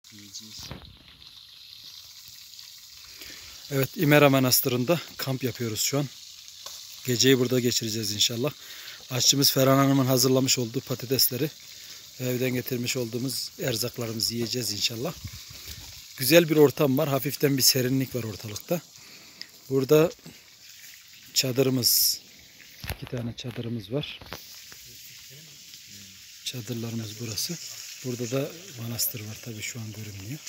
Yiyeceğiz. Evet, İmera Manastırı'nda kamp yapıyoruz şu an. Geceyi burada geçireceğiz inşallah. Aşçımız Ferhan Hanım'ın hazırlamış olduğu patatesleri, evden getirmiş olduğumuz erzaklarımızı yiyeceğiz inşallah. Güzel bir ortam var. Hafiften bir serinlik var ortalıkta. Burada çadırımız, 2 tane çadırımız var. Çadırlarımız burası. Burada da manastır var. Tabii şu an görünmüyor.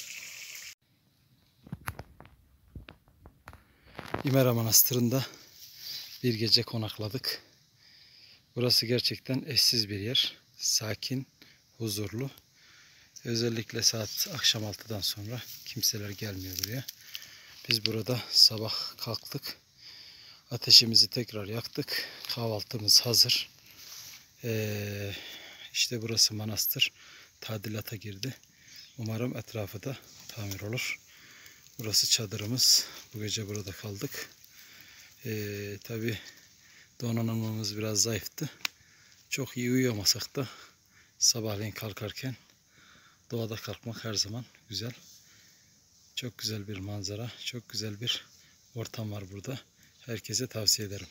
İmera Manastırı'nda bir gece konakladık. Burası gerçekten eşsiz bir yer. Sakin, huzurlu. Özellikle saat akşam 6'dan sonra kimseler gelmiyor buraya. Biz burada sabah kalktık. Ateşimizi tekrar yaktık. Kahvaltımız hazır. İşte burası manastır. Tadilata girdi. Umarım etrafı da tamir olur. Burası çadırımız. Bu gece burada kaldık. Tabi donanımımız biraz zayıftı. Çok iyi uyuyamasak da sabahleyin kalkarken doğada kalkmak her zaman güzel. Çok güzel bir manzara, çok güzel bir ortam var burada. Herkese tavsiye ederim.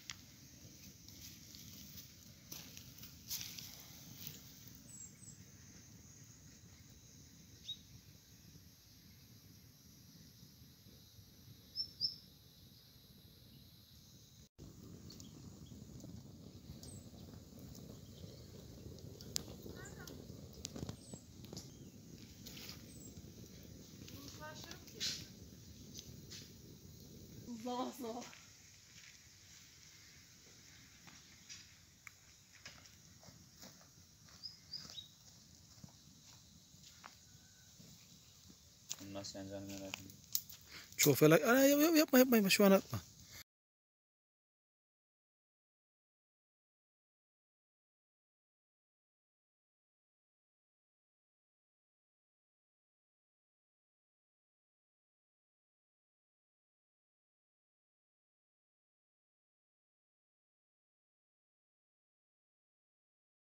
Zor. Nasıl yanacağını merak ediyorum. Çok felak. Yapma şu an atma.